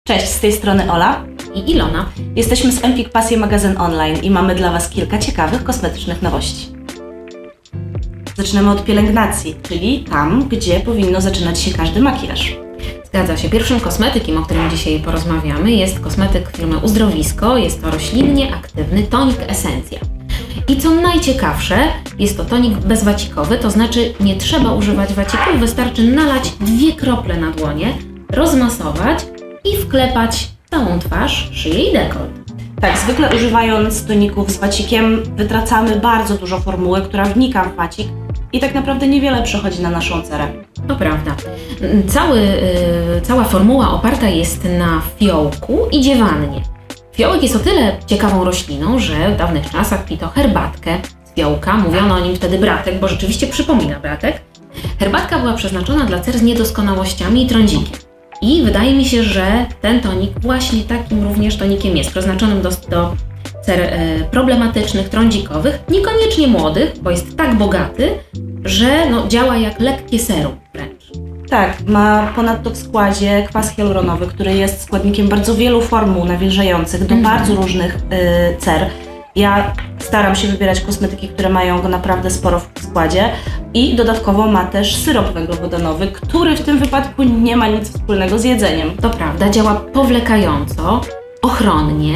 Cześć, z tej strony Ola i Ilona. Jesteśmy z Empik Pasje magazyn online i mamy dla Was kilka ciekawych kosmetycznych nowości. Zaczynamy od pielęgnacji, czyli tam, gdzie powinno zaczynać się każdy makijaż. Zgadza się. Pierwszym kosmetykiem, o którym dzisiaj porozmawiamy, jest kosmetyk firmy Uzdrowisko. Jest to roślinnie aktywny tonik Esencja. I co najciekawsze, jest to tonik bezwacikowy, to znaczy nie trzeba używać wacików, wystarczy nalać 2 krople na dłonie, rozmasować i wklepać całą twarz, szyję i dekolt. Tak, zwykle używając toników z wacikiem wytracamy bardzo dużo formuły, która wnika w wacik i tak naprawdę niewiele przechodzi na naszą cerę. To prawda. Cała formuła oparta jest na fiołku i dziewannie. Fiołek jest o tyle ciekawą rośliną, że w dawnych czasach pito herbatkę z fiołka. Mówiono o nim wtedy bratek, bo rzeczywiście przypomina bratek. Herbatka była przeznaczona dla cer z niedoskonałościami i trądzikiem. I wydaje mi się, że ten tonik właśnie takim również tonikiem jest, przeznaczonym do cer problematycznych, trądzikowych, niekoniecznie młodych, bo jest tak bogaty, że działa jak lekkie serum wręcz. Tak, ma ponadto w składzie kwas hialuronowy, który jest składnikiem bardzo wielu formuł nawilżających do bardzo różnych cer. Ja staram się wybierać kosmetyki, które mają go naprawdę sporo w składzie i dodatkowo ma też syrop węglowodanowy, który w tym wypadku nie ma nic wspólnego z jedzeniem. To prawda, działa powlekająco, ochronnie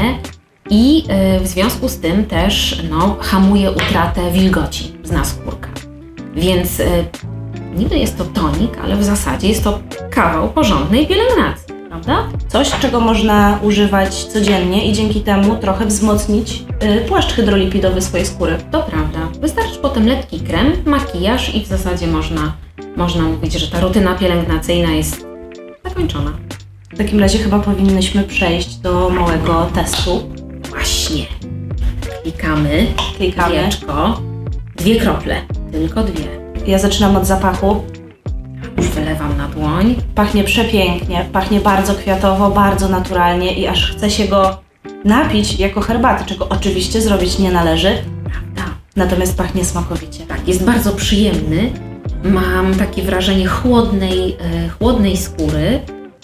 i w związku z tym też hamuje utratę wilgoci z naskórka. Więc niby jest to tonik, ale w zasadzie jest to kawał porządnej pielęgnacji, prawda? Coś, czego można używać codziennie i dzięki temu trochę wzmocnić płaszcz hydrolipidowy swojej skóry. To prawda. Wystarczy potem lekki krem, makijaż i w zasadzie można mówić, że ta rutyna pielęgnacyjna jest zakończona. W takim razie chyba powinnyśmy przejść do małego testu. Właśnie. Klikamy. Wieczko. 2 krople. Tylko 2. Ja zaczynam od zapachu. Już wylewam na dłoń. Pachnie przepięknie, pachnie bardzo kwiatowo, bardzo naturalnie i aż chce się go napić jako herbaty, czego oczywiście zrobić nie należy. Prawda. Natomiast pachnie smakowicie. Tak, jest bardzo przyjemny. Mam takie wrażenie chłodnej skóry.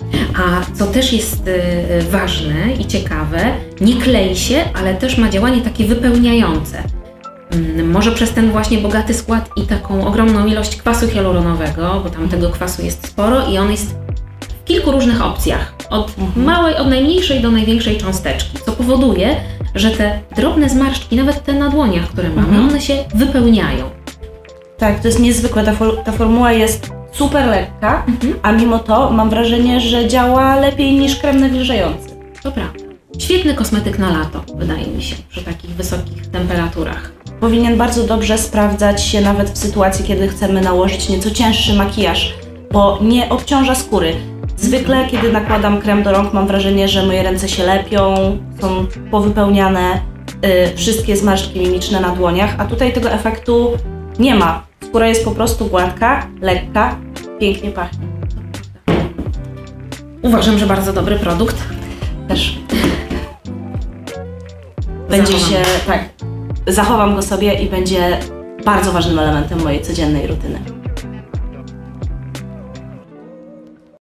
A co też jest ważne i ciekawe, nie klei się, ale też ma działanie takie wypełniające. Może przez ten właśnie bogaty skład i taką ogromną ilość kwasu hialuronowego, bo tam tego kwasu jest sporo i on jest w kilku różnych opcjach. Od najmniejszej do największej cząsteczki, co powoduje, że te drobne zmarszczki, nawet te na dłoniach, które mamy, one się wypełniają. Tak, to jest niezwykłe. Ta formuła jest super lekka, a mimo to mam wrażenie, że działa lepiej niż krem nawilżający. To prawda. Świetny kosmetyk na lato, wydaje mi się, przy takich wysokich temperaturach. Powinien bardzo dobrze sprawdzać się nawet w sytuacji, kiedy chcemy nałożyć nieco cięższy makijaż, bo nie obciąża skóry. Zwykle, kiedy nakładam krem do rąk, mam wrażenie, że moje ręce się lepią, są powypełniane, wszystkie zmarszczki mimiczne na dłoniach, a tutaj tego efektu nie ma. Skóra jest po prostu gładka, lekka, pięknie pachnie. Uważam, że bardzo dobry produkt. Też. Zachowam go sobie i będzie bardzo ważnym elementem mojej codziennej rutyny.